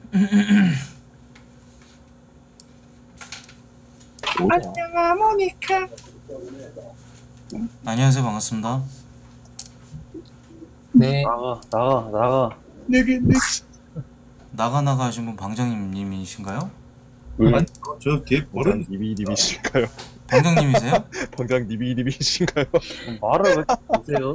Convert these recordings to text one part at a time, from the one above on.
안녕 모니카. 안녕하세요, 반갑습니다. 네. 나가. 내게 나가 하신 분 방장님이신가요? 아니 저걔 버릇 니비니비신가요? 방장님이세요? 방장 니비니비신가요? 말을 왜 못해요?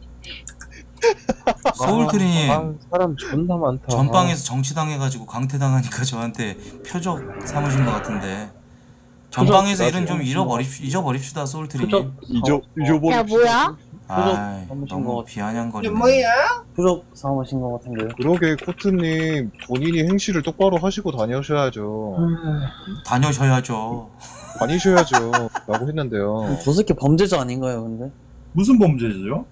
소울트리님 사람 존나 많다. 전방에서 정치당해가지고 강퇴당하니까 저한테 표적 삼으신 것 같은데 전방에서 일은 좀 잊어버립시다, 소울트리님. 잊어버려. 야 뭐야? 아, 삼으신 너무 것 비아냥거리네. 뭐야? 부적 삼으신 것 같은데요? 그러게 코트님 본인이 행실을 똑바로 하시고 다녀셔야죠. 다녀셔야죠. 다니셔야죠. 라고 했는데요. 저 새끼 범죄자 아닌가요, 근데? 무슨 범죄죠?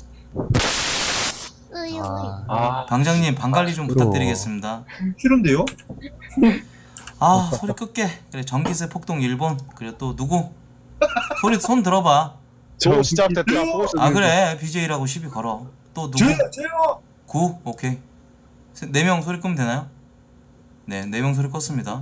으유. 방장님 방관리 좀 부탁드리겠습니다. 싫은데요? 아, 소리 끄게. 그래, 전기세 폭동 일본. 그래, 또 누구? 소리 손 들어봐. 저 진짜 됐다. 아, 그래, BJ라고 시비 걸어. 또 누구? 저요. 9? 오케이. 4명 소리 끄면 되나요? 네, 4명 소리 껐습니다.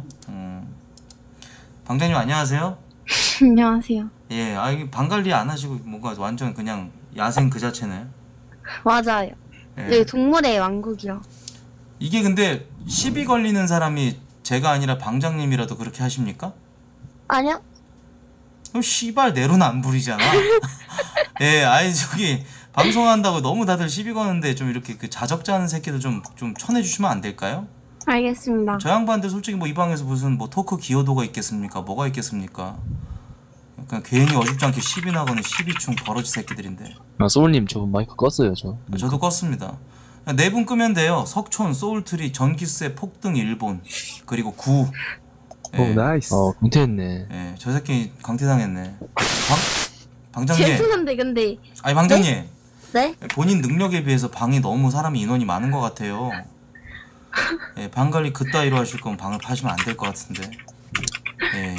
방장님 안녕하세요. 안녕하세요. 예, 아, 이게 방관리 안 하시고 뭔가 완전 그냥 야생 그 자체네. 맞아요. 예. 여기 동물의 왕국이요. 이게 근데 시비 걸리는 사람이 제가 아니라 방장님이라도 그렇게 하십니까? 아니요? 그럼 씨발 내로는 안 부리잖아. 예, 아이 저기 방송한다고 너무 다들 시비 거는데 좀 이렇게 그 자적자 하는 새끼들 좀 쳐내주시면 안 될까요? 알겠습니다. 저 양반들 솔직히 뭐 이 방에서 무슨 뭐 토크 기여도가 있겠습니까? 뭐가 있겠습니까? 그냥 괜히 어줍지 않게 시비 나거는 시비충 버러지 새끼들인데. 아, 소울님 저 마이크 껐어요 저. 저도 껐습니다. 4분 끄면 돼요. 석촌, 소울트리, 전기세, 폭등 일본, 그리고 9. 예, 나이스. 강퇴했네. 예, 저 새끼 강퇴당했네. 방장님. 죄송한데 근데 아니 방장님. 네? 본인 능력에 비해서 방이 너무 사람이 인원이 많은 것 같아요. 예, 방 관리 그따위로 하실 거면 방을 파시면 안 될 것 같은데. 예.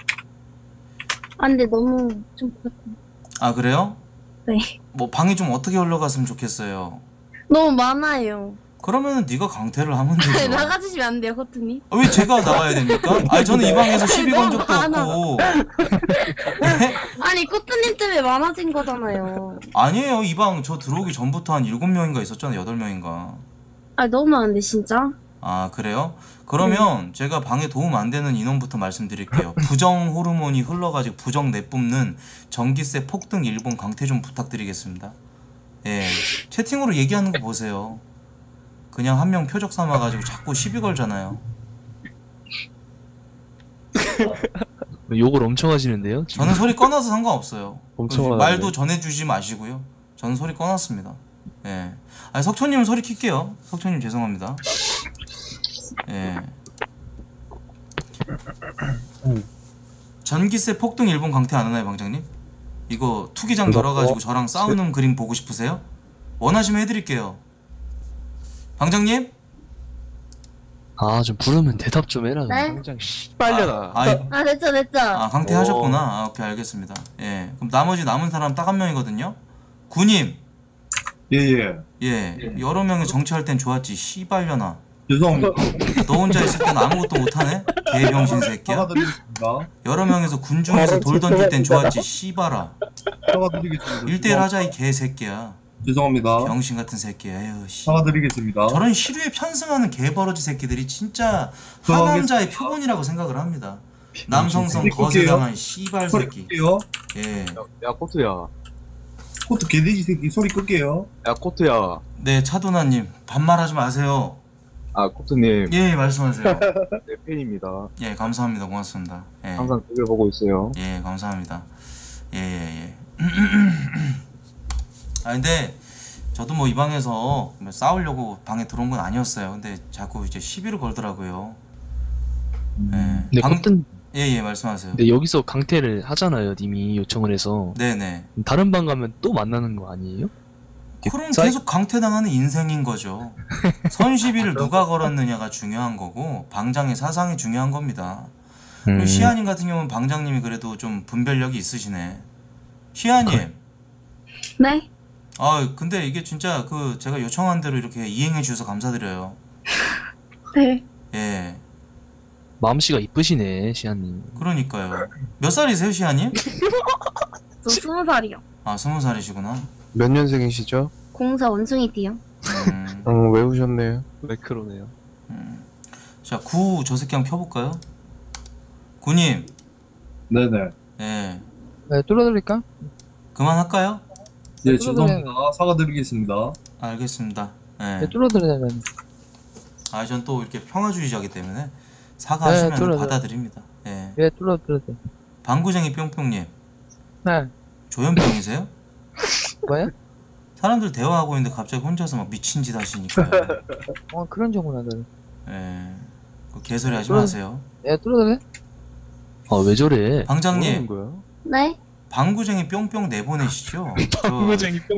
아 근데 너무 좀 그렇다. 아 그래요? 네. 뭐 방이 좀 어떻게 흘러갔으면 좋겠어요. 너무 많아요. 그러면은 네가 강퇴를 하면 되죠. 나가주시면 안 돼요, 커튼이? 아, 왜 제가 나가야 됩니까? 아니 저는 이 방에서 시비 건 적도 많아. 없고. 예? 아니 커튼님 때문에 많아진 거잖아요. 아니에요. 이 방 저 들어오기 전부터 한 7명인가 있었잖아요. 8명인가. 아 너무 많은데 진짜? 아 그래요? 그러면 제가 방에 도움 안 되는 인원부터 말씀드릴게요. 부정 호르몬이 흘러가지고 부정 내뿜는 전기세 폭등 일본 강퇴 좀 부탁드리겠습니다. 예, 채팅으로 얘기하는 거 보세요. 그냥 한 명 표적 삼아가지고 자꾸 시비 걸잖아요. 욕을 엄청 하시는데요? 지금? 저는 소리 꺼놔서 상관없어요. 엄청 말도 하는데. 전해주지 마시고요. 저는 소리 꺼놨습니다. 예. 아니 석촌님 소리 킬게요. 석촌님 죄송합니다. 예. 전기세 폭등 일본 강퇴 안 하나요, 방장님? 이거 투기장 열어가지고 저랑 싸우는 그림 보고 싶으세요? 원하시면 해드릴게요. 방장님? 아, 좀 부르면 대답 좀 해라. 네? 당장 씨. 아 됐죠. 아 강퇴 하셨구나. 아 오케이 알겠습니다. 예. 그럼 나머지 남은 사람 딱 한 명이거든요. 군님. 예예. 예. 여러 명이 정치할 땐 좋았지. 씨발려나. 죄송합니다. 너 혼자 있을 땐 아무것도 못하네? 개병신 새끼야. 사과드리겠습니다. 여러 명에서 군중에서 돌 던질 땐 좋았지. 씨발아. 사과드리겠습니다. 1대1 하자 이 개새끼야. 죄송합니다. 병신 같은 새끼야. 에휴 씨. 사과드리겠습니다. 저런 시류에 편승하는 개버러지 새끼들이 진짜 저기- 하남자의 표본이라고 생각을 합니다. 남성성 소리 거세당한 씨발 소리 새끼. 끌게요. 예. 야 코트야, 코트 개돼지 새끼 소리 끌게요. 야 코트야. 네 차도나님 반말하지 마세요. 아 코트님, 예 말씀하세요. 내 팬입니다. 예 감사합니다. 고맙습니다. 예. 항상 그걸 보고 있어요. 예 감사합니다. 예. 아 근데 저도 뭐 이 방에서 싸우려고 방에 들어온 건 아니었어요. 근데 자꾸 이제 시비를 걸더라고요. 예. 근데 커튼 예 말씀하세요. 근데 여기서 강퇴를 하잖아요, 님이 요청을 해서. 네네. 다른 방 가면 또 만나는 거 아니에요? 그럼 계속 강퇴당하는 인생인 거죠. 선시비를 누가 걸었느냐가 중요한 거고 방장의 사상이 중요한 겁니다. 그리고 시아님 같은 경우는 방장님이 그래도 좀 분별력이 있으시네. 시아님. 네? 아 근데 이게 진짜 그 제가 요청한 대로 이렇게 이행해 주셔서 감사드려요. 네. 예. 마음씨가 이쁘시네, 시아님. 그러니까요. 몇 살이세요, 시아님? 저 20살이요. 아, 20살이시구나. 몇 년생이시죠? 공사 원숭이띠요. 외우셨네요. 매크로네요. 자, 저 새끼 한번 켜볼까요? 구님, 네네. 예. 네, 뚫어드릴까? 그만할까요? 예, 죄송합니다. 사과드리겠습니다. 알겠습니다. 네, 예. 뚫어드리면. 아, 전 또 이렇게 평화주의자기 때문에 사과하시면 네, 뚫어줘요. 받아들입니다. 예. 예, 뚫어드려요. 방구쟁이 뿅뿅님, 네. 조현병이세요? 뭐야? 사람들 대화하고 있는데 갑자기 혼자서 막 미친 짓 하시니까. 그런 경우는 안 돼. 예. 그 개소리 하지 뚫어- 마세요. 예, 뚫어드려? 아, 왜 저래? 뭐라는 방장님, 거야? 네? 방구쟁이 뿅뿅 내보내시죠. 방구쟁이 뿅.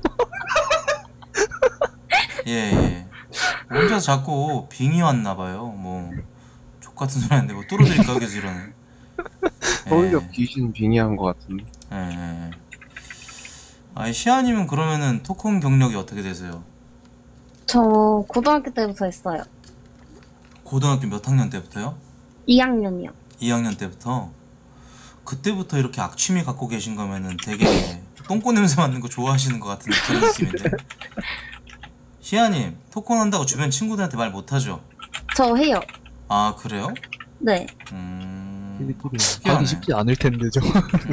예, 예. 혼자서 자꾸 빙이 왔나봐요. 뭐, 족같은 소리 하는데 뭐 뚫어드릴까, 계속 이러네. 서울역 귀신 빙의한 것 같은데. 예, 예. 아, 시아님은 그러면은 토큰 경력이 어떻게 되세요? 저 고등학교 때부터 했어요. 고등학교 몇 학년 때부터요? 2학년이요. 2학년 때부터? 그때부터 이렇게 악취미 갖고 계신 거면은 되게 똥꼬 냄새 맡는 거 좋아하시는 것 같은 그런 느낌인데. 시아님, 토큰 한다고 주변 친구들한테 말 못하죠? 저 해요. 아, 그래요? 네. 특이하네. 하기 쉽지 않을 텐데, 저.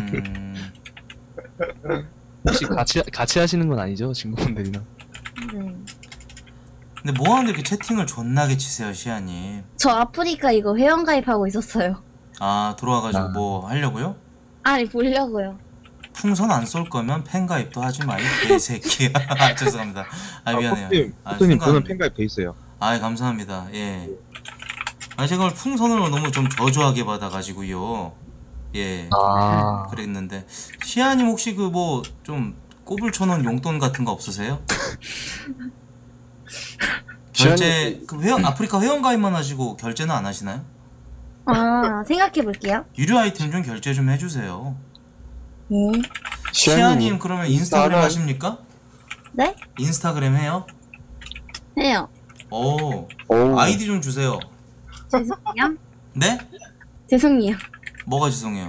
혹시 같이 하시는 건 아니죠, 친구분들이랑? 네. 근데 뭐 하는데 이렇게 채팅을 존나게 치세요, 시아님? 저 아프리카 이거 회원가입하고 있었어요. 아, 들어와가지고 뭐 하려고요? 아니, 보려고요. 풍선 안 쏠 거면 팬가입도 하지 마, 이 개새끼야. 아, 죄송합니다. 아, 미안해요. 아, 코트님 순간- 저는 팬가입 돼 있어요. 아, 감사합니다. 예. 아, 제가 오늘 풍선으로 너무 좀 저조하게 받아가지고요. 예. 아, 그랬는데 시아님 혹시 그 뭐 좀 꼽을 쳐놓은 용돈 같은 거 없으세요? 결제 그 회원 아프리카 회원 가입만 하시고 결제는 안 하시나요? 아, 생각해 볼게요. 유료 아이템 좀 결제 좀 해주세요. 네. 시아님 그러면 인스타그램 인스타를- 하십니까? 네? 인스타그램 해요? 해요. 오, 오, 아이디 좀 주세요. 죄송해요. 네? 죄송해요. 뭐가 죄송해요?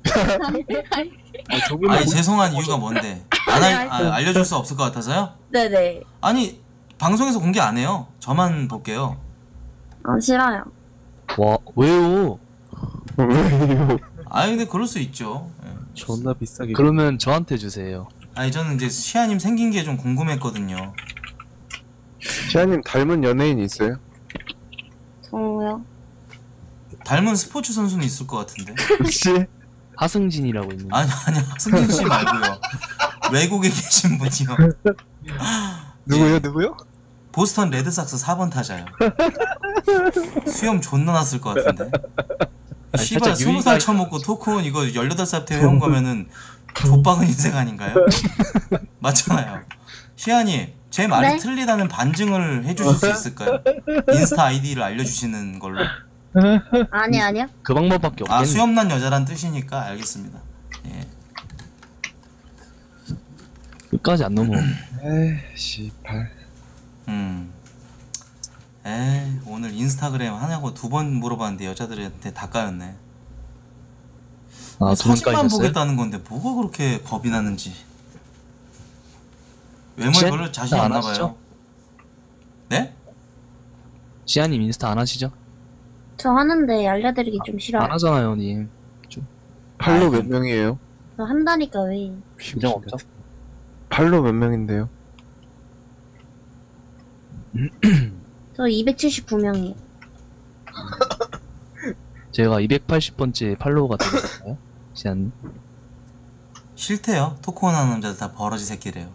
저분은 아니 죄송한 이유가 뭔데? 알려줄 수 없을 것 같아서요? 네네. 아니 방송에서 공개 안 해요. 저만 볼게요. 아, 싫어요. 와, 왜요? 왜요? 아니 근데 그럴 수 있죠. 예. 존나 비싸게. 그러면 저한테 주세요. 아니 저는 이제 시아님 생긴 게 좀 궁금했거든요. 시아님 닮은 연예인 있어요? 저요. 닮은 스포츠 선수는 있을 것 같은데. 혹시? 하승진이라고 있는데. 아니 승진 씨 말고요. 외국에 계신 분이요. 누구요? 예. 누구요? 보스턴 레드삭스 4번 타자요. 수염 존나 났을 것 같은데. 아니, 씨발 살짝 20살 처먹고 토크온 이거 18살 때 해온 거면은 족박은 인생 아닌가요? 맞잖아요. 시아님 제 말이 네? 틀리다는 반증을 해주실 수 있을까요? 인스타 아이디를 알려주시는 걸로. 아니요. 그 방법밖에 없겠네. 아 수염난 여자란 뜻이니까 알겠습니다. 예. 끝까지 안 넘어. 에이 씨발. 에이 오늘 인스타그램 하냐고 2번 물어봤는데 여자들한테 다 까였네. 아, 두 번 사진만 까이셨어요? 보겠다는 건데 뭐가 그렇게 겁이 나는지. 외모에 시안- 별로 자신이 안 없나 하시죠? 봐요. 네? 시아님 인스타 안 하시죠? 저 하는데 알려드리기 좀 싫어요. 안 하잖아요, 님. 팔로 몇 명이에요? 저 한다니까 왜. 규정 없죠? 팔로 몇 명인데요? 저 279명이에요. 제가 280번째 팔로워가 되겠어요? 시아님? 싫대요. 토크온 하는 남자들 다 버러지 새끼래요.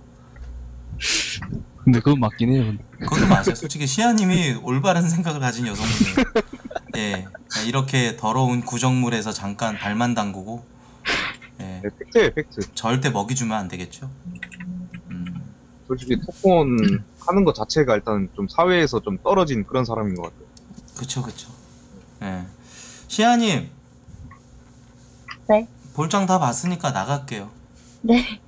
근데 그건 맞긴 해요. 근데. 그것도 맞아요. 솔직히 시아님이 올바른 생각을 가진 여성분이에요. 예, 이렇게 더러운 구정물에서 잠깐 발만 담그고, 예, 네, 팩트예요, 팩트. 절대 먹이 주면 안 되겠죠. 솔직히 토크온 하는 것 자체가 일단 좀 사회에서 좀 떨어진 그런 사람인 것 같아요. 그쵸. 예, 시아님. 네? 볼장 다 봤으니까 나갈게요. 네.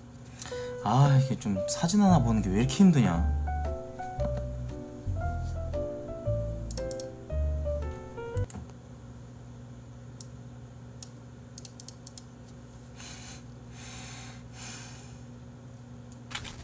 아 이게 좀 사진 하나 보는 게 왜 이렇게 힘드냐.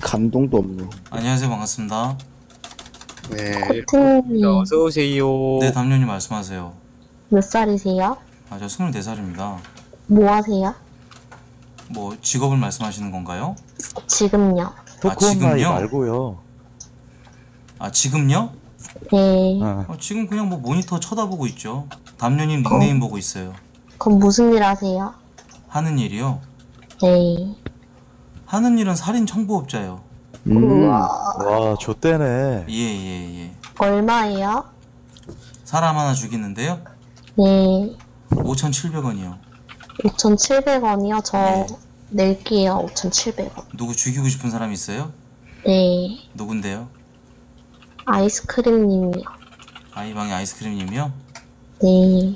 감동도 없네. 안녕하세요. 반갑습니다. 네. 코트님 어서 오세요. 네, 담요님 말씀하세요. 몇 살이세요? 아, 저 24살입니다. 뭐 하세요? 뭐 직업을 말씀하시는 건가요? 지금요. 아, 지금요? 말고요. 아, 지금요? 네. 지금 그냥 뭐 모니터 쳐다보고 있죠. 담요님 닉네임 보고 있어요. 그럼 무슨 일 하세요? 하는 일이요? 네. 하는 일은 살인 청부업자요. 와, 좆대네. 예. 얼마예요? 사람 하나 죽이는데요? 네. 5,700원이요. 5,700원이요? 저 네. 낼게요. 5,700원. 누구 죽이고 싶은 사람 있어요? 네. 누군데요? 아이스크림님이요. 아이방의 아이스크림님이요? 네.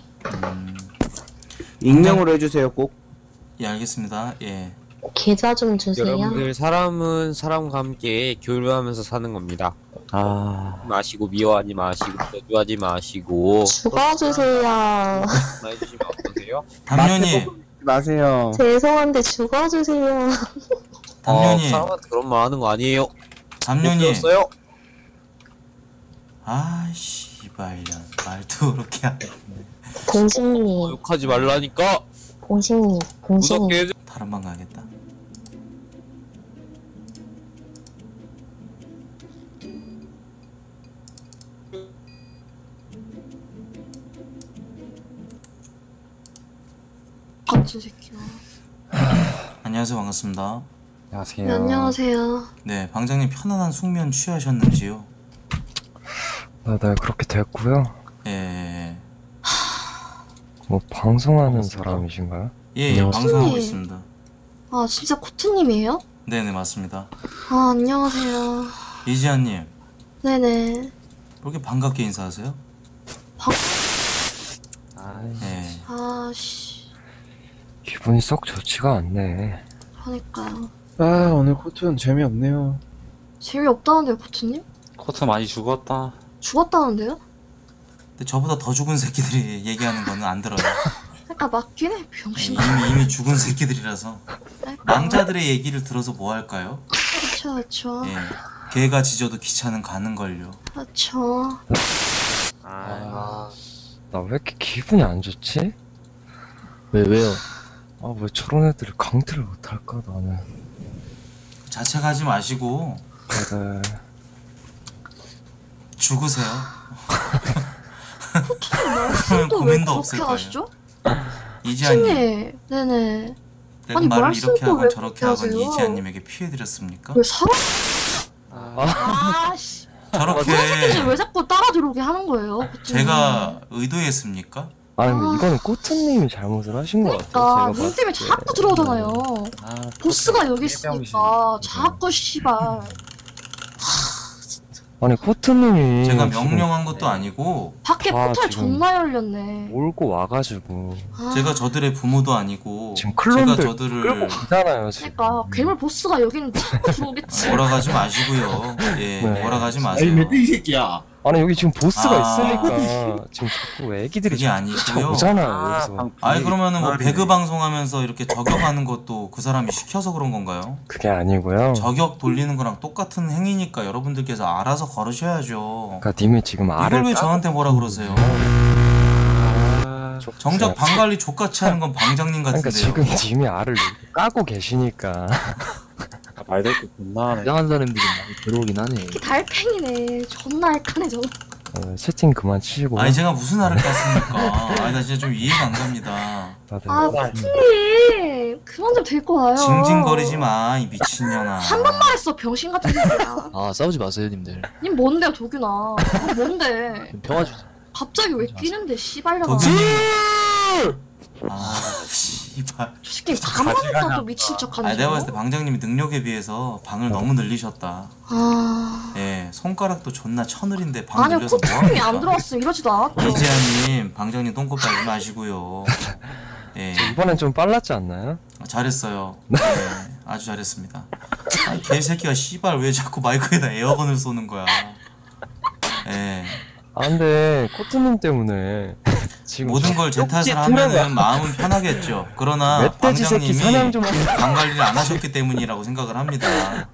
익명으로 해주세요, 꼭. 예, 알겠습니다. 예. 계좌 좀 주세요. 여러분들 사람은 사람과 함께 교류하면서 사는 겁니다. 아, 마시고 미워하지 마시고 저주하지 마시고 죽어주세요. 해주시면 어떠세요? 담요님, 마세요. 죄송한데 죽어주세요. 담요님, 사람한테 그런 말 하는 거 아니에요. 담요님. 어요 아, 씨발년. 말도 그렇게 하네. 봉식님. 욕하지 말라니까. 봉식님. 봉식님. 무섭게 해줘. 다른 방 가야겠다. 같은 새끼야. 안녕하세요. 반갑습니다. 안녕하세요. 네, 안녕하세요. 네, 방장님 편안한 숙면 취하셨는지요? 네, 그렇게 됐고요. 예. 뭐 방송하는 사람이신가요? 예, 안녕하세요. 방송하고 있습니다. 아, 진짜 코트님이에요? 네네, 맞습니다. 아, 안녕하세요. 이지아님, 네네. 왜 이렇게 반갑게 인사하세요? 네. 아, 씨. 기분이 썩 좋지가 않네. 그러니까요. 아, 오늘 코트는 재미없네요. 재미없다는데요, 코트님? 코트 많이 죽었다. 죽었다는데요? 근데 저보다 더 죽은 새끼들이 얘기하는 거는 안 들어요. 그러니까 맞긴 해, 병신. 이미 죽은 새끼들이라서. 망자들의 얘기를 들어서 뭐 할까요? 그쵸, 그쵸. 예. 개가 짖어도 기차는 가는걸요. 그쵸. 나 왜 이렇게 기분이 안 좋지? 왜요? 아, 왜 저런 애들을 강퇴를 못할까, 나는. 자책하지 마시고 네. 죽으세요. 말씀도 왜 고민도 그렇게 없을 거예요. 하시죠? 이지아님, 코트님, 네네. 내가 아니, 말을 말씀도 이렇게 하건 왜 저렇게 그렇게 하건 하세요? 이지아님에게 피해드렸습니까? 왜 사람? 씨. 저렇게 새끼들 왜 자꾸 따라 들어오게 하는 거예요, 코트님? 제가 의도했습니까? 아니, 근데 이거는 꼬트님이 잘못을 하신 것 같아요. 그러니까 제가 문 봤을 때문에 때. 자꾸 들어오잖아요. 보스가 여기 일병이시네. 있으니까 자꾸 씨발. 아니, 코트님이. 제가 지금 명령한 것도 아니고 밖에 아, 포탈 지금 존나 열렸네. 몰고 와가지고. 아, 제가 저들의 부모도 아니고 지금 제가 클론들 저들을 끌고 가잖아요, 지금. 그러니까 괴물 보스가 여기는 자꾸 들어오겠지. 몰아가지 마시고요. 예, 네. 몰아가지 마세요. 이 새끼야. 아니, 여기 지금 보스가 아. 있으니까 지금 자꾸 애기들이 그게 아니고요. 오잖아요, 여기서. 아니 그러면은 뭐 배그 방송하면서 이렇게 저격하는 것도 그 사람이 시켜서 그런 건가요? 그게 아니고요. 저격 돌리는 거랑 똑같은 행위니까 여러분들께서 알아서 걸으셔야죠. 그러니까 님이 지금 알을 이걸 왜 까고 저한테 뭐라 그러세요? 정작 방 관리 족같이 하는 건 방장님 그러니까 같은데요. 지금 님이 알을 까고 계시니까. 말될 게 존나 하네. 이상한 사람들이 많이 들어오긴 하네. 이렇게 달팽이네. 존나 알카네 저거. 채팅 그만 치시고. 아니 제가 무슨 알을 깠습니까? 아니 나 진짜 좀 이해가 안 갑니다. 다들 아 코트님 그만 좀 데리고 와요. 징징거리지 마, 이 미친년아. 한 번만 했어 병신 같은 새끼야. 아, 싸우지 마세요, 님들. 님 뭔데요 도균아? 너 뭔데? 좀 평화 주세요. 갑자기 왜 뛰는데 씨발려나? 도균님. 아 씨발. 저 새끼 가만히 있다도 미친 척하네. 아 내가 봤을 때 방장님이 능력에 비해서 방을 너무 늘리셨다. 아 예, 손가락도 존나 천을인데 방 아니요 늘려서 코트님이 안 뭐합니까? 들어왔으면 이러지도 않았죠. 이지아님, 방장님 똥꼬 빨지 마시고요. 예, 이번엔 좀 빨랐지 않나요? 잘했어요. 예, 아주 잘했습니다. 아니, 개새끼가 씨발 왜 자꾸 마이크에다 에어건을 쏘는 거야. 예, 아, 근데 코트님 때문에 지금 모든 걸 제 탓을 하면은 마음은 편하겠죠. 그러나 멧돼지 새끼 방장님이 사냥 좀 하세요. 방 관리를 안 하셨기 때문이라고 생각을 합니다.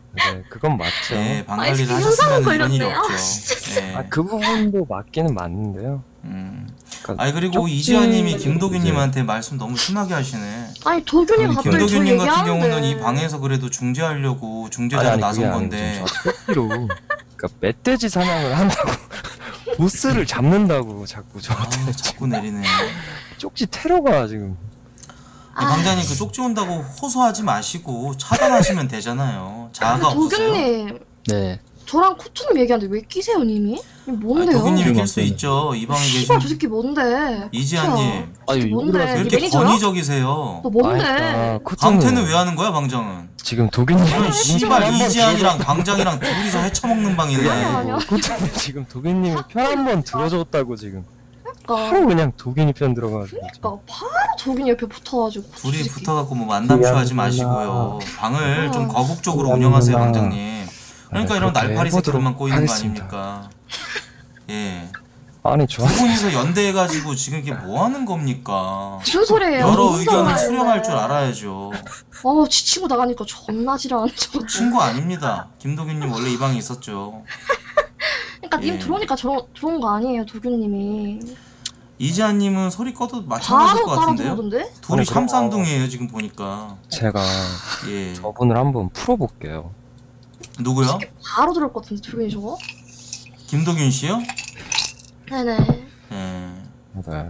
네, 그건 맞죠. 예, 방 아이, 관리를 현상은 하셨으면 이런 일이 걸렸네. 없죠. 예. 아, 그 부분도 맞기는 맞는데요. 그러니까 아니 그리고 쪽지- 이지아님이 김도균님한테 말씀 너무 심하게 하시네. 아니 도균이 갑자기 저 김도균님 같은 얘기하는데. 경우는 이 방에서 그래도 중재하려고 중재자로 나선 건데. 쪽지로 그러니까 멧돼지 사냥을 한다고 보스를 잡는다고 자꾸 저한테 자꾸 내리네. 쪽지 테러가 지금. 이 방장님 그 쪽지 온다고 호소하지 마시고 차단하시면 되잖아요. 자아가 없으세요? 도균님 네. 저랑 코트님 얘기하는데 왜 끼세요 님이? 이게 뭔데요? 도균님이 낄 수 있죠. 이 방에 계신 씨발 저 새끼 뭔데? 이지아님. 아유, 뭔데? 왜 네 이렇게 매니저야? 권위적이세요? 너 뭔데? 아, 강태는 왜 하는 거야 방장은? 지금 도균님 이런 씨발 이지안이랑 방장이랑 둘이서 헤쳐먹는 방이네. 아니야. 코트님 지금 도균님이 편 한 번 들어줬다고 지금 그러니까 바로 그냥 도균이 편 들어가지고 그러니까 바로 도균이 옆에 붙어가지고 둘이 새끼. 붙어갖고 뭐 만담쇼 하지 마시고요. 방을 좀 거국적으로 운영하세요 방장님. 그러니까 이런 그렇게 날파리 새끼들만 해보도록 꼬이는 거 하겠습니다. 아닙니까? 예. 아니 두 저 분이서 연대해가지고 지금 이게 뭐 하는 겁니까? 무슨 소리예요? 여러 무슨 의견을 소리예요? 수렴할 줄 알아야죠. 지 친구 나가니까 존나 지랄하는 저. 친구 아닙니다. 김도균님 원래 이 방에 있었죠. 그러니까 님 예. 들어오니까 들어온 거 아니에요 도균님이. 이지아님은 소리 꺼도 마찬가지일 바로 것 따라 같은데요? 들어오던데? 둘이 아니, 그럼- 샴쌍둥이에요 지금 보니까. 제가 예. 저분을 한번 풀어볼게요. 누구요? 바로 들어올 것 같은데 도균이 저거? 김도균 씨요? 네네. 예. 네.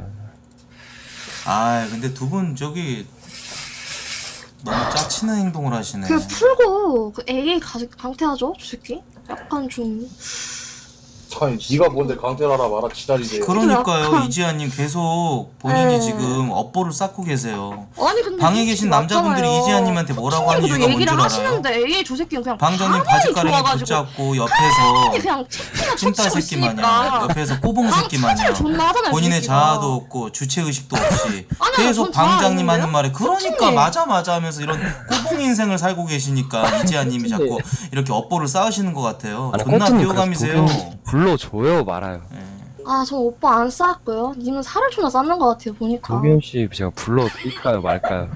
아 근데 두 분 저기 너무 짜치는 행동을 하시네. 그 풀고 그 AA 강퇴하죠 저 새끼? 약간 좀 참 네가 뭔데 강퇴하라 마라 지랄이래요. 그러니까요 약간- 이지아님 계속 본인이 네. 지금 업보를 쌓고 계세요. 아니 근데 방에 님 계신 지금 남자분들이 맞잖아요. 이지아님한테 뭐라고 하는 친구도 이유가 뭔 줄 얘기를 알아요? 하시는데 AA 저 새끼는 그냥 방장님 가만히 바지가랑이 좋아가지고 붙잡고 옆에서 그냥 찐따 찐따 쳐치고 새끼 마냥 있으니까. 옆에서 꼬봉 새끼 아, 마냥 존나 하잖아요, 본인의 새끼가. 자아도 없고 주체의식도 없이 아니요, 계속 전 자아 방장님 하는 있는데요? 말에 그러니까 코치님. 맞아 하면서 이런 꼬봉 인생을 살고 계시니까 이지아님이 자꾸 이렇게 업보를 쌓으시는 것 같아요. 아니, 존나 코트님 비호감이세요. 그래서 도균 불러줘요 말아요. 저 오빠 안 쌓았고요. 님은 살을 존나 쌓는 것 같아요 보니까. 도균 씨 제가 불러드릴까요 말까요?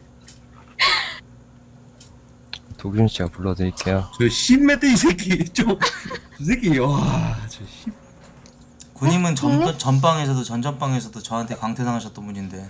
도균 씨가 불러드릴게요. 저 신메드 이 새끼 좀 이 새끼 와저 군님은 전방에서도 전전방에서도 저한테 강퇴당하셨던 분인데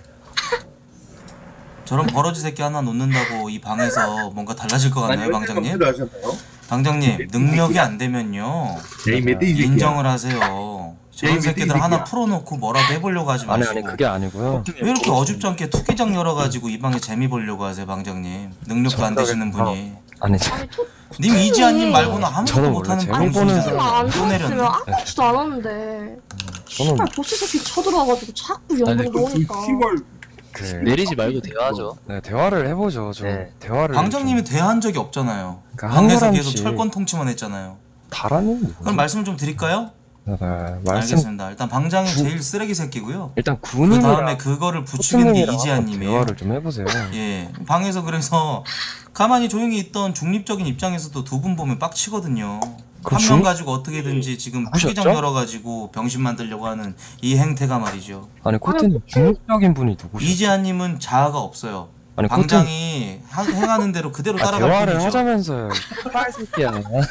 저런 버러지 새끼 하나 놓는다고 이 방에서 뭔가 달라질 것 같나요 방장님? 하셨나요? 방장님 능력이 안 되면요 제이메드 이 새끼야. 인정을 하세요. 저런 새끼들 하나 풀어놓고 뭐라도 해보려고 하지 아니 마시고 그게 아니고요. 왜 이렇게 어줍지 않게 투기장 열어가지고 이 방에 재미 보려고 하세요 방장님. 능력도 안 되시는 분이. 아니 님 이지아님 말고는 아무것도 저는 못하는 원래 분이시잖아요. 제가 님은 안 또 내렸네. 쌓았으면 아무렇지도 않았는데. 저는 씨발 보스 새끼 쳐들어와가지고 자꾸 연봉 넣으니까. 그 내리지 말고 대화하죠. 네, 대화를 해보죠. 좀 네. 대화를 방장님이 좀 대한 적이 없잖아요. 그러니까 한 방에서 사람씩- 계속 철권 통치만 했잖아요. 다라는 그럼 말씀을 좀 드릴까요? 네, 말씀 알겠습니다. 일단 방장이 제일 쓰레기 새끼고요. 일단 그 군인이랑 다음에 그거를 부추긴 게 코트님이랑 이지아님이에요. 대화를 좀 해보세요. 예, 방에서 그래서 가만히 조용히 있던 중립적인 입장에서도 두 분 보면 빡치거든요. 그럼 한 명 중- 가지고 어떻게든지 지금 누구셨죠? 투기장 열어가지고 병신 만들려고 하는 이 행태가 말이죠. 아니 코트님 중립적인 분이 누구시죠? 이지아님은 자아가 없어요. 아니 방장이 행하는 대로 그대로 아, 따라갈 대화를 뿐이죠. 하자면서요. 씨발 새끼야.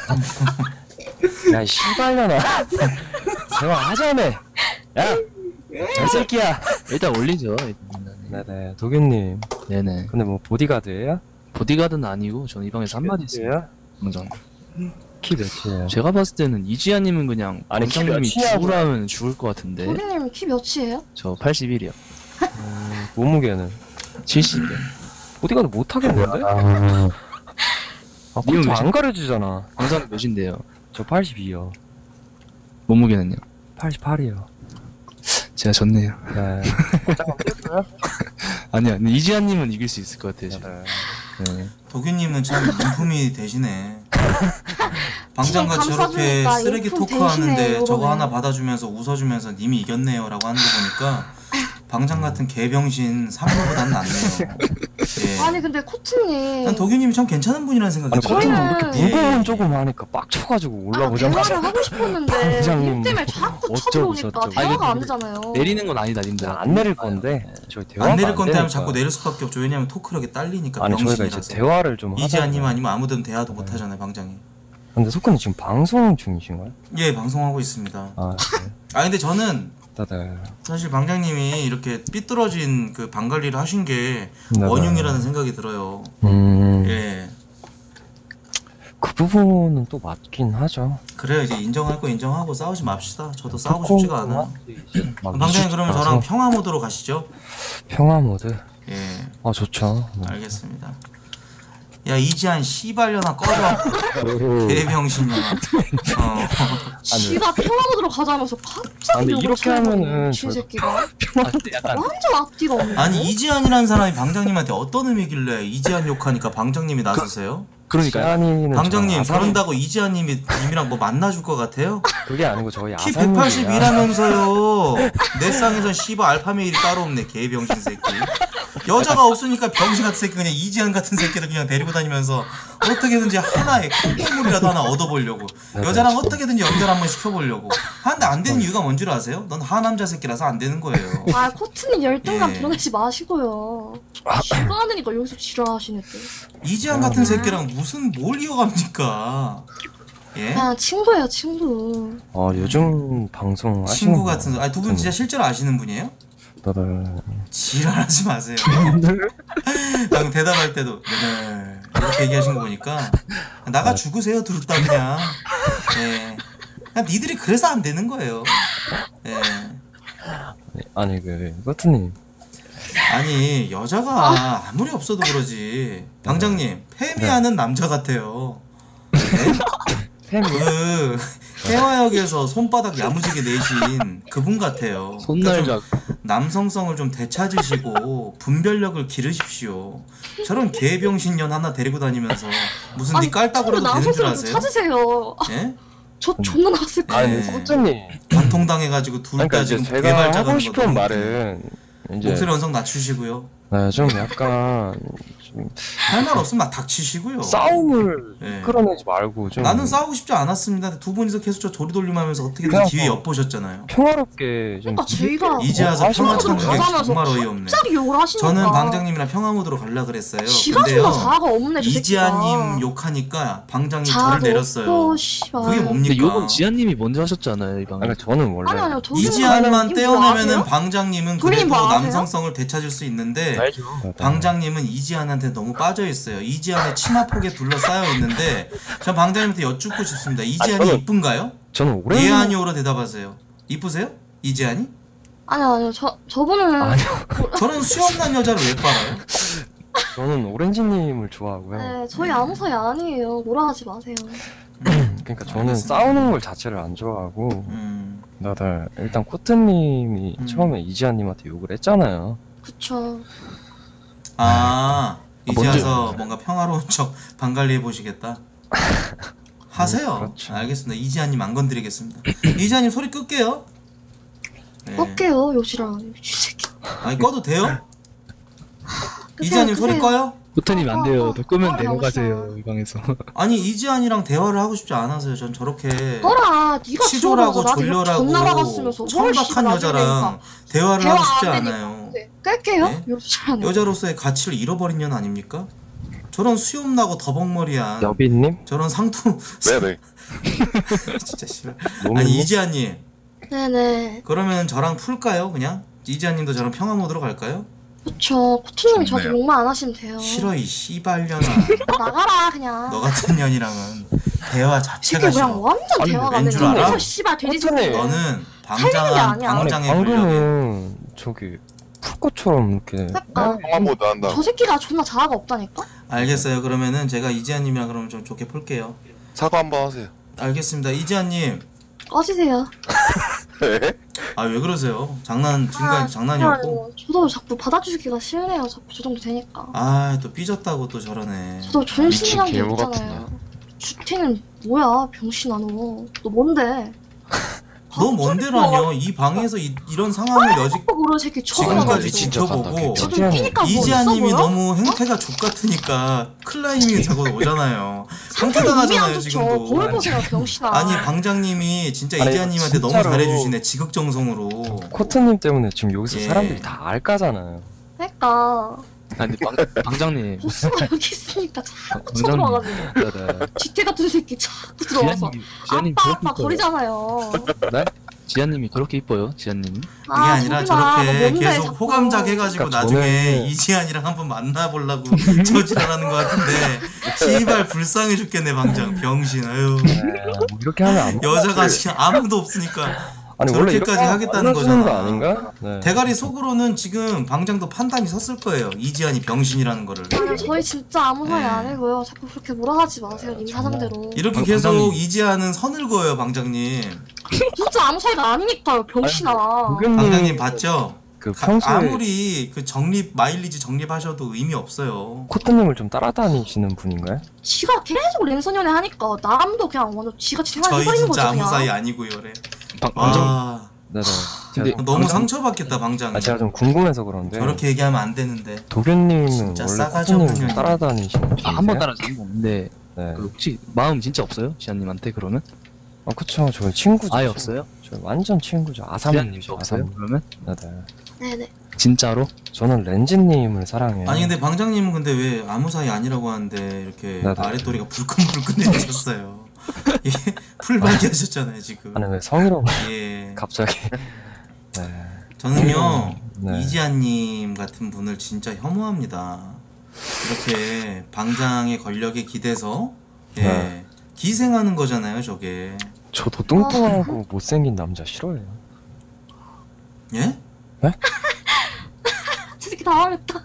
야 씨발년아. 대화하자며. 야. 저 새끼야. 일단 올리죠. 네네 도균님. 네네. 근데 뭐 보디가드예요? 보디가드는 아니고 저는 이 방에서 한마디 했어요. 방장. 키 몇이에요? 제가 봤을 때는 이지아님은 그냥 아니, 키 방장님이 몇이냐고. 죽으라면 죽을 것 같은데. 도균님 키 몇이에요? 저 81이요. 몸무게는 70이요. 보디가드 못하겠는데? 아 님은 코트 왜 안 가려주잖아. 방장님 몇인데요? 저 82요. 몸무게는요? 88이요. 제가 졌네요. 네. 아니야. 근데 이지아님은 이길 수 있을 것 같아요. 지금. 네. 도균님은 참 인품이 되시네. 방장과 지금 저렇게 감사드리니까 쓰레기 인품 토크하는데 되시네, 저거 여러분. 하나 받아주면서 웃어주면서 님이 이겼네요라고 하는 거 보니까 방장 같은 개병신 3호보단 낫네요. 예. 아니 근데 코트님. 난 도규님이 참 괜찮은 분이라는 생각이 아니 들어요. 코트님 이렇게 예. 무거운 조금 하니까 빡쳐가지고 올라오자마자 대화를 하고 싶었는데 방장님 일 때문에 자꾸 어쩌고 쳐들어오니까 저쩌고. 대화가 안 되잖아요. 내리는 건 아니다 님들. 안 내릴 건데 저희 대화가 안 내릴 건데 하면 되니까. 자꾸 내릴 수밖에 없죠. 왜냐면 토크력이 딸리니까. 아니 저희가 이제 병신이라서. 대화를 좀 이지아님 하자고요. 아니면 아무든 대화도 못 하잖아요, 방장이. 근데 소크님 지금 방송 중이신가요? 예, 방송하고 있습니다. 아 네. 아 근데 저는 다들 사실 방장님이 이렇게 삐뚤어진 그 방 관리를 하신 게 네, 원흉이라는 생각이 들어요. 예. 그 부분은 또 맞긴 하죠. 그래요. 이제 인정할 거 인정하고 싸우지 맙시다. 저도 싸우고 싶지가 않아요. 막 방장님 그러면 저랑 가서 평화 모드로 가시죠. 평화 모드. 예. 아 좋죠. 네. 알겠습니다. 야 이지한 씨발려나 꺼져. 개병신년아. 지가 평화모드로 가자면서 갑자기 근데 욕을 이렇게 쳐요, 하면은 미친 저- 새끼가 약간 완전 앞뒤가 없네. 아니 이지한이라는 사람이 방장님한테 어떤 의미길래 이지한 욕하니까 방장님이 나서세요? 그러니까요. 아니는 방장님 아산- 그런다고 이지한님이랑 뭐 만나줄 것 같아요? 그게 아니고 저희 키 아산이야. 182라면서요. 내 쌍에선 씨발 알파메일이 따로 없네. 개병신 새끼. 여자가 없으니까 병신 같은 새끼 그냥 이지한 같은 새끼를 그냥 데리고 다니면서 어떻게든지 하나의 큰 건물이라도 하나 얻어보려고. 여자랑 어떻게든지 연결 한번 시켜보려고. 하는데 안 되는 이유가 뭔 줄 아세요? 넌 하남자 새끼라서 안 되는 거예요. 아 코트님 열등감 예. 드러내지 마시고요. 싫어하니까 여기서 지랄하시네 또. 이지한 같은 새끼랑 무슨 뭘 이어갑니까? 예? 그냥 친구예요 친구. 요즘 방송 하시는 친구 거 같은. 아니 두 분 진짜 실제로 아시는 분이에요? 다들 지랄하지 마세요. 방금 대답할 때도 네 이렇게 얘기하신 거 보니까 나가 죽으세요 둘 다 그냥. 예. 그냥 니들이 그래서 안 되는 거예요. 예. 아니 그 버트님 아니 여자가 아무리 없어도 그러지. 방장님 페미하는 남자 같아요. 네? 그 해화역에서 손바닥 야무지게 내신 그분 같아요. 손날작. 남성성을 좀 되찾으시고 분별력을 기르십시오. 저런 개병신년 하나 데리고 다니면서 무슨 니 깔딱으로도 되는 줄 남성스러운 아세요? 찾으세요. 예? 저 존나 나왔을 거예요. 아니 코트님 간통당해가지고 둘 다 그러니까 지금 이제 제가 개발자 하고 가는 거 싶은 너무 말은 이제 목소리 언성 낮추시고요. 좀 약간 좀 할 말 없으면 막 닥치시고요. 싸움을 예. 끌어내지 말고 좀 나는 싸우고 싶지 않았습니다. 두 분이서 계속 저 조리돌림하면서 어떻게든 그냥 기회 뭐- 엿보셨잖아요. 평화롭게 좀 그러니까 저희가 이제 와서 평화 찾는 게 가자면서 정말 어이없네. 갑자기 욕을 하시니까. 저는 방장님이랑 평화 모드로 갈라 그랬어요. 지가 근데요 존나 자아가 없네 저 새끼가. 이지아님 욕하니까 방장님 저를 자아도 내렸어요. 없고, 씨발. 그게 근데 뭡니까? 요건 지한님이 먼저 하셨잖아요 이 방에. 아니 저는 원래 아니 아니요 저 이지아만 뭐 떼어내면은 아세요? 방장님은 본인이 그래도 뭐 아세요? 남성성을 되찾을 수 있는데 알죠. 방장님은 이지안한테 너무 빠져 있어요. 이지안의 치마폭에 둘러싸여 있는데 전 방장님한테 여쭙고 싶습니다. 이지안이 저는- 이쁜가요? 저는 오래 예 아니오로 대답하세요. 이쁘세요? 이지안이? 아니요 저분은 아니요. 저런 수염난 여자를 왜 빨아요? 저는 오렌지님을 좋아하고요. 네 저희 아무 사이 아니에요. 뭐라 하지 마세요. 그러니까 저는 알겠습니다. 싸우는 걸 자체를 안 좋아하고 다들 일단 코트님이 처음에 이지아님한테 욕을 했잖아요. 그쵸. 아 이제 먼저- 와서 뭔가 평화로운 척 방관리 해보시겠다. 하세요. 그렇죠. 알겠습니다. 이지아님 안 건드리겠습니다. 이지아님 소리 끌게요. 네. 꺾게요 요시랑 미친 새끼. 아니 꺼도 돼요? 이지아님 소리 꺼요? 호트님 안 돼요. 더 끄면 아, 내려가세요 이 방에서. 아니 이지안이랑 대화를 하고 싶지 않아서요. 전 저렇게 너라 네가 치졸하고 나한테 전 졸렬하고 나가갔으면서 뭘 씨발 천박한 나중에 여자랑 대화를 대화 하고 싶지 안 되니까. 않아요. 끌게요 네? 요시랑. 여자로서의 가치를 잃어버린 년 아닙니까? 저런 수염나고 더벅머리한 여빈님? 저런 상투 네네. 진짜 싫어. 노미님? 아니 이지아님 네네. 그러면 저랑 풀까요 그냥? 이지아님도 저랑 평화 모드로 갈까요? 그쵸. 코트님이 저한테 욕만 안 하시면 돼요. 싫어 이 씨발년아. 나가라 그냥. 너 같은 년이랑은 대화 자체가 이게 그냥 싫어. 완전 대화가 안 왠줄 되는 알아? 거야. 씨발 돼지 코트님. 새끼. 너는 할 일이 아니야. 방장에 불려. 방금은 저기 풀꽃처럼 이렇게 그러니까 평화모드 한다. 저 새끼가 존나 자아가 없다니까? 알겠어요. 그러면은 제가 이지아님이랑 그러면 좀 좋게 풀게요. 사과 한번 하세요. 알겠습니다. 이지아님. 꺼지세요. 네? 아 왜 그러세요? 지금까지 장난이었고. 저도 자꾸 받아주기가 싫네요. 자꾸 저 정도 되니까. 아 또 삐졌다고 또 저러네. 저도 정신이란 게 개무 있잖아요. 주태는 뭐야 병신아 너. 너 뭔데? 너 뭔데라뇨? 이 방에서 이런 상황을 모르는 새끼 지금까지 지켜보고 이지아님이 너무 행태가 족같으니까 클라이밍에 자꾸 오잖아요. 상태당하잖아요 지금도. 거울 보세요 병신아. 아니 방장님이 진짜 이지아님한테 너무 진짜로. 잘해주시네 지극정성으로. 코트님 때문에 지금 여기서 예. 사람들이 다 알까잖아요. 그러니까 아니 방장님. 보스가 여기 있으니까 자꾸 방장님. 쳐들어와가지고 네네. 쥐태 같은 새끼 자꾸 들어와서 지아님 아빠 그렇게 아빠 이뻐요. 거리잖아요. 네? 지아님이 그렇게 이뻐요 지아님. 그게 아니라 저렇게 계속 호감작 해가지고 그러니까 나중에 저는- 이지안이랑 한번 만나보려고 저지랄하는 것 같은데 씨발 불쌍해 죽겠네 방장 병신. 아유 뭐 이렇게 하면 안 여자가 지금 아무도 없으니까 아니 원래 이렇게 저렇게까지 하겠다는 만나주는 거잖아. 거 아닌가? 네. 대가리 속으로는 지금 방장도 판단이 섰을 거예요. 이지안이 병신이라는 거를. 아니 저희 진짜 아무 말이 아니고요. 자꾸 그렇게 몰아가지 마세요 님 사상대로. 이렇게 아, 계속 방장님. 이지안은 선을 그어요 방장님. 진짜 아무 사이가 아니니까요 병신아. 방장님 봤죠? 그 평소에 아무리 그 적립 마일리지 적립하셔도 의미 없어요. 코트님을 좀 따라다니시는 분인가요? 지가 계속 랜선연애 하니까 남도 그냥 완전 지같이 저희 생활해버리는 거죠 진짜 아무 그냥. 사이 아니고요, 그래. 방장. 아, 네네. 근데 제가 너무 상처받겠다 방장. 제가 좀 궁금해서 그런데 저렇게 얘기하면 안 되는데. 도겸님은 진짜 원래 싸가지 코트님을 없는 좀 년이네. 따라다니시는 분이세요? 한 번 따라준 건데 네. 그 혹시 마음 진짜 없어요 지아님한테 그러면? 아 그쵸 저희 친구죠. 아예 없어요? 저희 완전 친구죠. 지아님도 아삼님이죠. 없어요 아삼. 그러면? 네네. 네네. 진짜로? 저는 렌즈님을 사랑해요. 아니 근데 방장님은 근데 왜 아무 사이 아니라고 하는데 이렇게 네네. 아랫도리가 불끈불끈해지셨어요. 예, 풀발기 하셨잖아요 지금. 아니 왜 성희롱 예. 갑자기. 네. 저는요 네. 이지아님 같은 분을 진짜 혐오합니다. 이렇게 방장의 권력에 기대서 예 네. 기생하는 거잖아요 저게. 저도 뚱뚱하고 못생긴 남자 싫어해요. 예? 저 새끼 당황했다.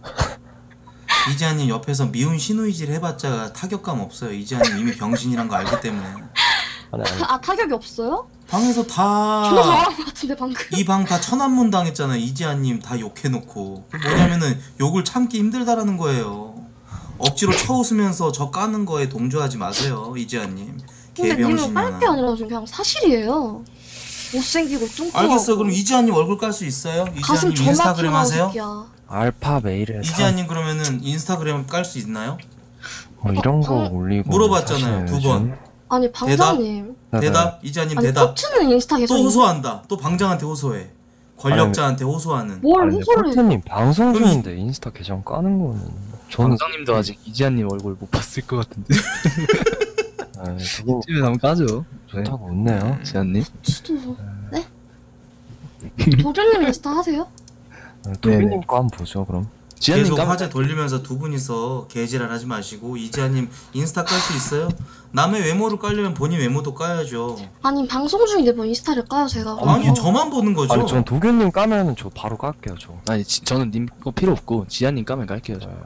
이지아님 옆에서 미운 신우이질 해봤자 타격감 없어요. 이지아님 이미 병신이란 거 알기 때문에. 아니 아 타격이 없어요? 방에서 존나 다 당황한 것 같은데 방금. 이 방 다 천안문 당했잖아요. 이지아님 다 욕해놓고. 그 뭐냐면은 욕을 참기 힘들다라는 거예요. 억지로 쳐웃으면서 저 까는 거에 동조하지 마세요. 이지아님. 근데 님은 개병신이나. 깔게 아니라 좀 그냥 사실이에요. 못생기고 뚱뚱하고. 알겠어. 그럼 이지아님 얼굴 깔 수 있어요? 가슴 이지아님 존나 인스타그램 튀어나온 하세요? 새끼야. 알파 메일에 이지아님 그러면은 인스타그램 깔 수 있나요? 이런 거 올리고 물어봤잖아요, 두 번. 사실 아니 방장님. 네네. 대답? 이지아님 아니 대답. 코트는 인스타 계속. 또 호소한다. 또 방장한테 호소해. 권력자한테 호소하는. 뭘 아니 근데 호소를 해? 코트님 방송 그럼 중인데 인스타 계정 까는 거는 저는 방장님도 아직 이지아님 얼굴 못 봤을 것 같은데. 아, 저거 집에 한번 까죠. 좋다고 웃네요. 지아님. 저도 네? 도전님 인스타 하세요? 도빈님 거 한번 보죠 그럼. 지아님 계속 까면 화제 돌리면서 두 분이서 개지랄 하지 마시고 이지아님 인스타 깔 수 있어요? 남의 외모를 깔려면 본인 외모도 까야죠. 아니 방송 중인데 뭐 인스타를 까요 제가? 아니 저만 보는 거죠. 아니 전 도겸님 까면은 저 바로 깔게요 저. 아니 저는 님 거 필요 없고 지아님 까면 깔게요 저.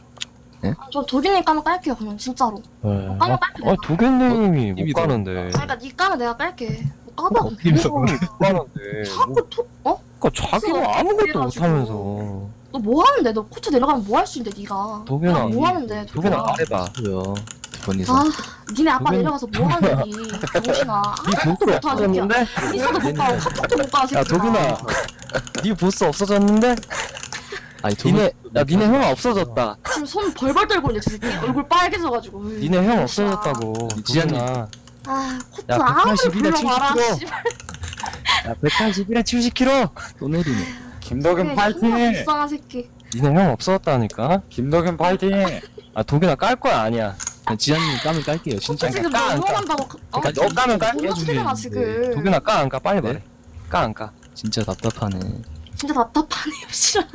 저 도전님 까면 깔게요 그냥 진짜로. 네. 까면 깔게요. 아 도겸님이 못 입이도. 까는데. 그러니까 니 까면 내가 깔게. 뭐 까봐. 입이도. 못 까는데. 자꾸 어? 그러니까 자기가 아무것도 그래가지고. 못하면서. 너 뭐 하는데? 너 코트 내려가면 뭐 할 수 있는데 네가? 도겸아. 뭐 하는데? 도겸아 도겸아. 말해봐. 뭐요? 두 번이서. 아, 니네 아빠 도겸이- 내려가서 뭐 하는데? 니 병신아. 네 보스 없어졌는데? 인스타도 못 가, 카톡도 못 가, 야 새끼야. 도겸아. 네 보스 없어졌는데? 아니 니네 형 없어졌다. 지금 손 벌벌 떨고 있네, 저 새끼. 얼굴 빨개져가지고. 니네 형 없어졌다고. 지안이. 도겸아. 아, 코트 야, 아무리 182나 불러봐라. 70kg. 씨발. 야 181에 70kg. 또 내리네. 김덕현 존나 파이팅! 불쌍한 새끼. 니네 형 없어졌다니까. 김덕현 파이팅! 아 도겸아 깔 거야 아니야. 그냥 지아님 까면 깔게요 진짜. 코트 지금 까, 너무 까. 응원한다고. 그러니까 너 까면 깔게. 존나 초대잖아, 지금. 도겸아 까 안 까 빨리 네? 말해. 까 안 까. 진짜 답답하네. 진짜 답답하네요, 싫어.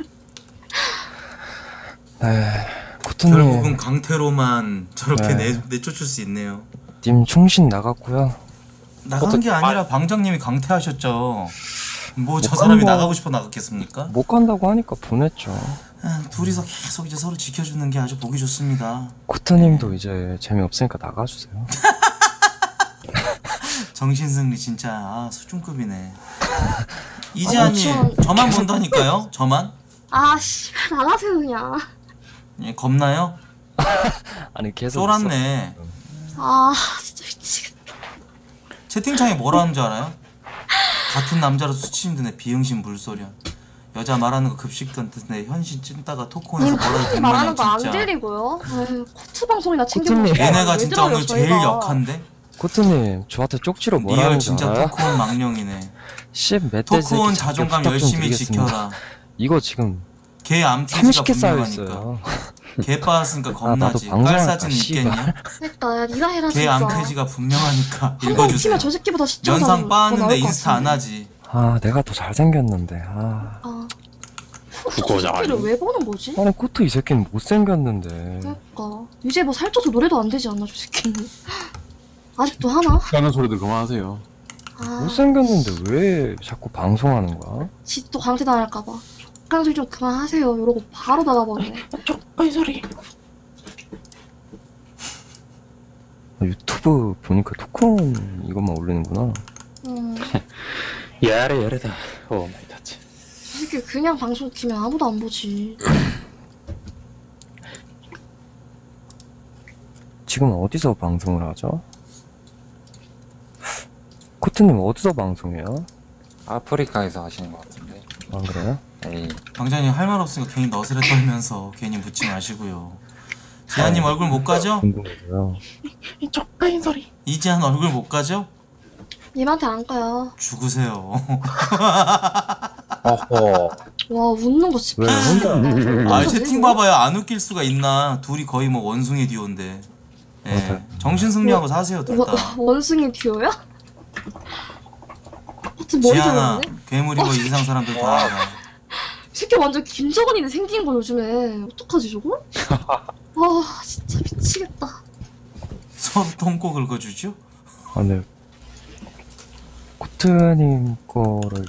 코트님 결국은 강태로만 저렇게 네. 내쫓을 수 있네요. 님 충신 나갔고요. 나간 게 아니라 방장님이 강퇴하셨죠. 뭐 저 사람이 거- 나가고 싶어 나갔겠습니까? 못 간다고 하니까 보냈죠. 둘이서 계속 이제 서로 지켜주는 게 아주 보기 좋습니다. 코트님도 이제 재미없으니까 나가주세요. 정신승리 진짜 수준급이네. 이지아님 저만 본다니까요. 저만. 아, 씨발, 안 하세요, 그냥. 예, 겁나요? 아니 계속 쫄았네. 아, 진짜 미치겠다. 채팅창에 뭐라는 줄 알아요? 같은 남자로 수치 힘드네. 비응신 물소련. 여자 말하는 거 급식 듣네. 현실 찐따가 토크온에서 뭐라도 된 마냥 말하는 거 안 진짜. 들리고요? 에휴, 코트 방송이나 코트님. 챙겨보고. 얘네가 진짜 오늘 제일 역한데? 코트님 저한테 쪽지로 뭐라 리얼 하는지 진짜 알아요? 토크온 망령이네. 10멧돼지 토크온 자존감 열심히 지켜라. 이거 지금 걔 암태지가 30개 분명하니까. 쌓여있어요. 걔 빠졌으니까 겁나지. 나도 깔 방송할까, 사진 있겠냐? 그러니까 야 니가 해라 걔 진짜. 암태지가 분명하니까 한번 읽어주세요. 키면 저 새끼보다 시청자 연상 빠는데 인스타 안 하지. 아 내가 더 잘생겼는데 저 새끼를 왜 보는 거지? 아니 코트 이 새끼는 못생겼는데 그러니까 이제 뭐 살쪄서 노래도 안 되지 않나 저 새끼는. 아직도 하나? 하는 소리들 그만하세요. 못생겼는데 왜 자꾸 방송하는 거야? 지 또 강제 당할까봐. 족간 소리 좀 그만하세요. 이러고 바로 나가버리네. 족간 소리. 유튜브 보니까 토크온 이것만 올리는구나. 야래 야래다. 오 마이 갓. 저 새끼 그냥 방송 키면 아무도 안 보지. 지금 어디서 방송을 하죠? 코트님 어디서 방송해요? 아프리카에서 하시는 것 같은데. 아 그래요? 에이. 방장님 할 말 없으니까 괜히 너스레 떨면서 괜히 묻지 마시고요. 지한님 얼굴 못 가죠? 궁금해요. 이 족간 소리. 이지한 얼굴 못 가죠? 님한테 안 가요. 죽으세요. 어허. 와 웃는 거 진짜. 왜 혼자? 아 채팅 봐봐요. 안 웃길 수가 있나. 둘이 거의 뭐 원숭이 듀오인데. 예. 정신 승리하고 사세요 둘 다. 원숭이 듀오야? 하여튼 머리 지한아 좋았네. 괴물이고 이 세상 사람들 다 알아. 새끼 완전 김정은이네 생긴 거 요즘에. 어떡하지 저거? 와 진짜 미치겠다. 서로 똥꼬 긁어주죠? 아 네. 코트님 거를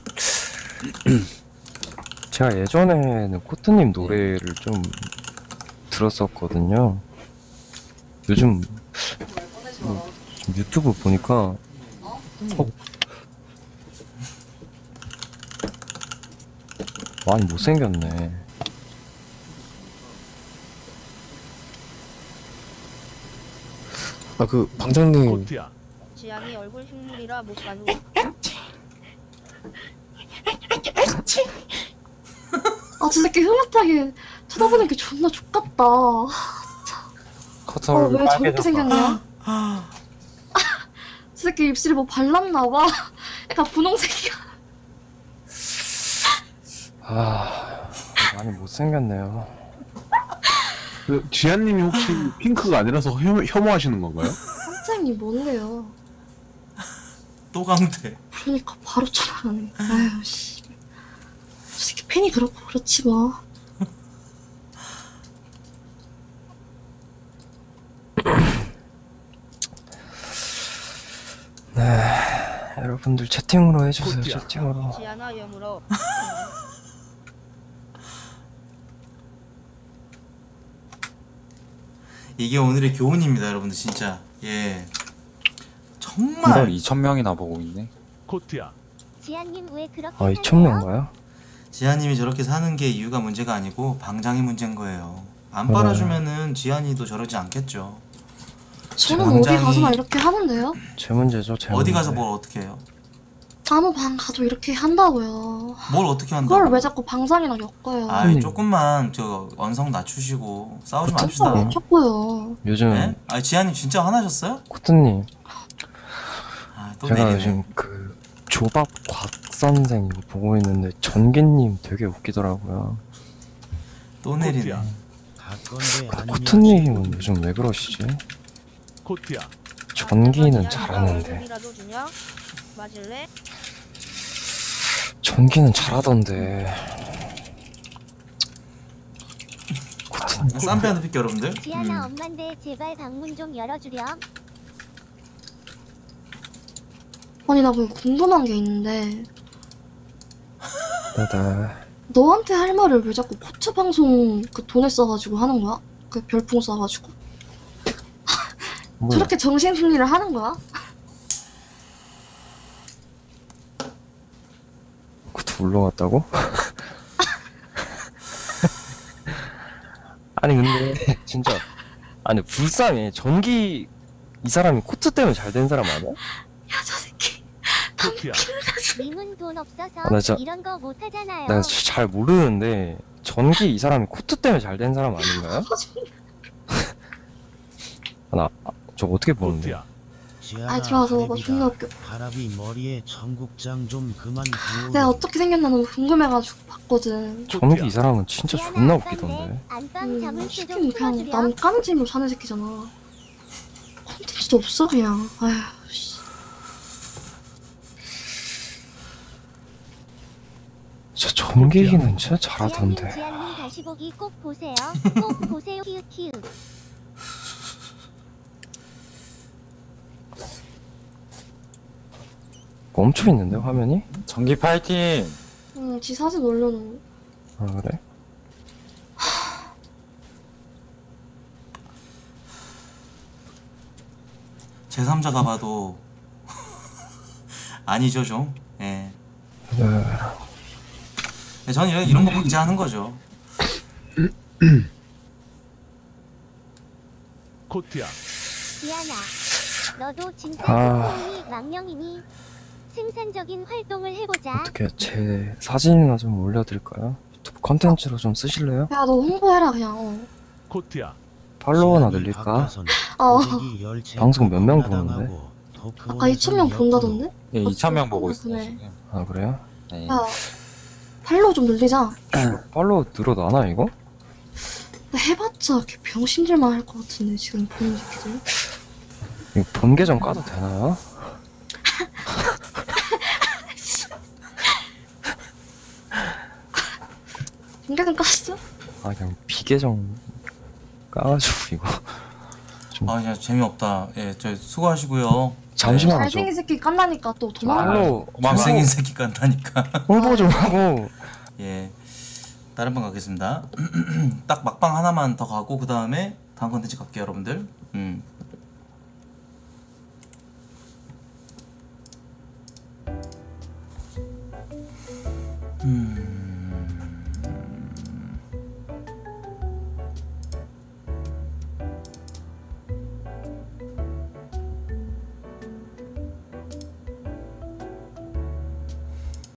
제가 예전에는 코트님 노래를 좀 들었었거든요. 요즘 뭐 유튜브 보니까 많이 못생겼네. 아 그 방장님 지안이 얼굴 흉물이라 못 가누. 아 저 새끼 흐뭇하게 쳐다보는 게 존나 족같다. 커터 왜 저렇게 생겼냐? 저 새끼 입술에 뭐 발랐나봐. 약간 분홍색이야. 아 많이 못생겼네요. 그 지한님이 혹시 핑크가 아니라서 혐오하시는 건가요? 한장이 뭔데요? 또 강태. 그러니까 바로 쳐나가네. 아유 씨. 저 새끼 팬이 그렇고 그렇지 뭐. 네 여러분들 채팅으로 해주세요. 채팅으로. 지안아 여물어. 이게 오늘의 교훈입니다 여러분들 진짜. 예. 정말 2,000명이나 보고 있네. 코트야. 지안님 왜 그렇게 2,000명가요? 지한님이 저렇게 사는 게 이유가 문제가 아니고 방장이 문제인 거예요. 안 빨아주면은 지한이도 저러지 않겠죠. 저는 어디 방장이- 가서나 이렇게 하는데요? 제 문제죠. 제 어디 문제. 가서 뭘 어떻게 해요? 아무 방 가도 이렇게 한다고요. 뭘 어떻게 한다고? 그걸 왜 자꾸 방장이랑 엮어요? 아이 조금만 저 언성 낮추시고 싸우지 맙시다. 왜 쳤고요? 요즘 네? 아 지한님 진짜 화나셨어요? 코트님 아, 또 제가 내리네. 요즘 그 조밥 곽 선생 이거 보고 있는데 전기님 되게 웃기더라고요. 또 내리네. 코트님은 요즘 왜 그러시지? 코트야. 전기는 잘하는데 얼굴이라도 주냐? 맞을래? 전기는 잘하던데 쌈 빼는 픽 여러분들. 지안아 엄만데 제발 방문 좀 열어주렴. 아니 나 궁금한 게 있는데 네네. 너한테 할 말을 왜 자꾸 코트 방송 그 돈을 써가지고 하는 거야? 그 별풍 써가지고 뭐야? 저렇게 정신승리를 하는 거야? 코트 올라갔다고? 아니 근데 진짜 아니 불쌍해. 전기 이 사람이 코트 때문에 잘 된 사람 아니야? 야 저 새끼 코트야. 님은 돈 없어서 나 진짜- 이런 거 못 하잖아요. 내가 잘 모르는데 전기 이 사람이 코트 때문에 잘 된 사람 아닌가요? 저 어떻게 보는데? 아 들어와서 봐 존나 웃겨. 가라비 머리에 청국장 좀 그만 부어. 내가 어떻게 생겼나 너무 궁금해가지고 봤거든. 전기 이 사람은 진짜 존나 웃기던데. 안방 잡을 수 좀 새끼는 그냥 풀어주렴. 남 까는 재미로 사는 새끼잖아. 콘텐츠도 없어 그냥. 아휴 씨. 진짜 전기기는 진짜 잘하던데. 지안님 다시 보기 꼭 보세요. 꼭 보세요. 키읔키읔. 멈춰 있는데 화면이? 전기 파이팅! 지 사진 올려놓은. 아 그래? 제3자가 봐도 아니죠 좀. 예. 네, 저는 이런 거 박제하는 거죠. 코트야. 지안아, 너도 진짜 아. 이 망령이니 생산적인 활동을 해보자. 어떻게 제 사진이나 좀 올려드릴까요? 유튜브 컨텐츠로 좀 쓰실래요? 야 너 홍보해라 그냥. 코트야. 팔로워나 늘릴까? 방송 몇 명 보는데? 아까 2,000명 본다던데? 예, 2,000명 보고 있어요 그래. 지금. 아 그래요? 네. 야 팔로우 좀 늘리자. 팔로우 늘어나나 이거? 나 해봤자 이렇게 병신들만 할 것 같은데 지금 보는 새끼들. 이거 본 계정 까도 되나요? 인간은 깠어? 아 그냥 비계정 까가지고 이거 아 진짜 재미없다. 예, 저 수고하시고요. 잠시만요. 잘생긴 새끼 깐다니까 또 도망가. 팔로우 잘생긴 새끼 깐다니까. 홍보 좀 하고. 예, 다른 방 가겠습니다. 딱 막방 하나만 더 가고 그 다음에 다음 컨텐츠 갈게요, 여러분들.